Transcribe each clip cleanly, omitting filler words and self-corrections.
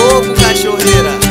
louco, cachorreira.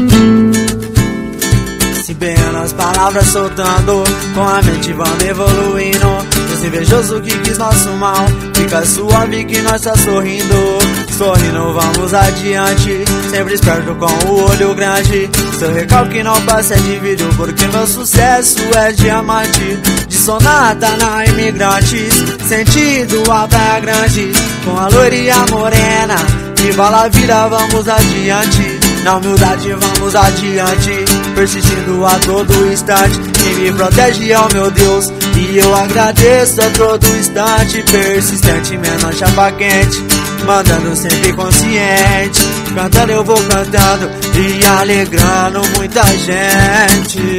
Se bem nas palavras soltando, com a mente vamos evoluindo. Os invejosos que quis nosso mal, fica suave que nós tá sorrindo. Sorrindo vamos adiante, sempre esperto com o olho grande. Seu recalque não passa de vídeo, porque meu sucesso é diamante. De sonata na Imigrantes, sentido a Praia Grande. Com a loira e a morena, viva a vida, vamos adiante. Na humildade vamos adiante, persistindo a todo instante. Quem me protege é o meu Deus, e eu agradeço a todo instante. Persistente, menor chapa quente, mandando sempre consciente. Cantando eu vou cantando e alegrando muita gente.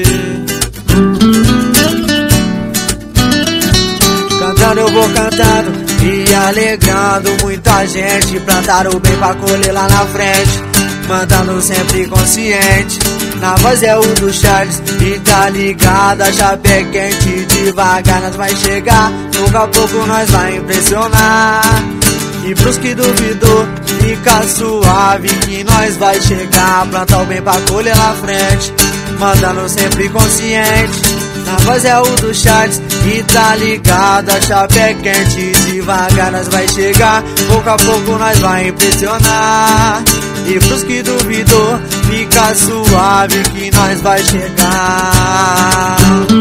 Cantando eu vou cantando e alegrando muita gente. Plantar o bem pra colher lá na frente, mandando sempre consciente. Na voz é o do Charles e tá ligado, a chapa é quente. Devagar nós vai chegar, pouco a pouco nós vai impressionar. E pros que duvidou, fica suave que nós vai chegar. Plantar o bem pra colher lá frente, mandando sempre consciente. Na voz é o do Charles e tá ligado, a chapa é quente. Devagar nós vai chegar, pouco a pouco nós vai impressionar. E pros que duvidou, fica suave que nós vai chegar.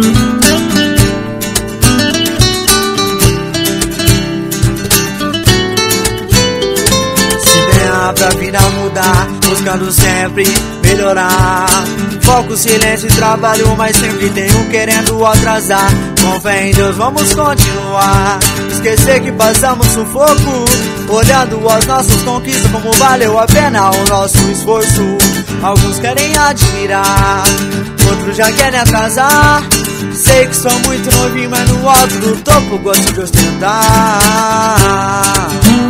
Se venha pra vida mudar, buscando sempre melhorar. Foco, silêncio e trabalho, mas sempre tenho querendo atrasar. Com fé em Deus vamos continuar. Esquecer que passamos sufoco, olhando as nossas conquistas, como valeu a pena o nosso esforço. Alguns querem admirar, outros já querem atrasar. Sei que sou muito novinho, mas no alto do topo gosto de ostentar.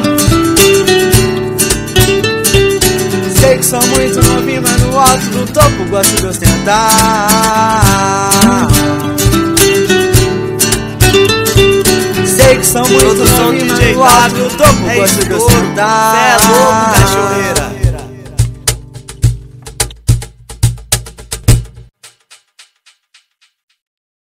Sei que sou muito novinho, mas no alto do topo gosto de ostentar. Sei que são muito novinho, mas no alto do topo gosto de ostentar. Cê é louco, cachorreira.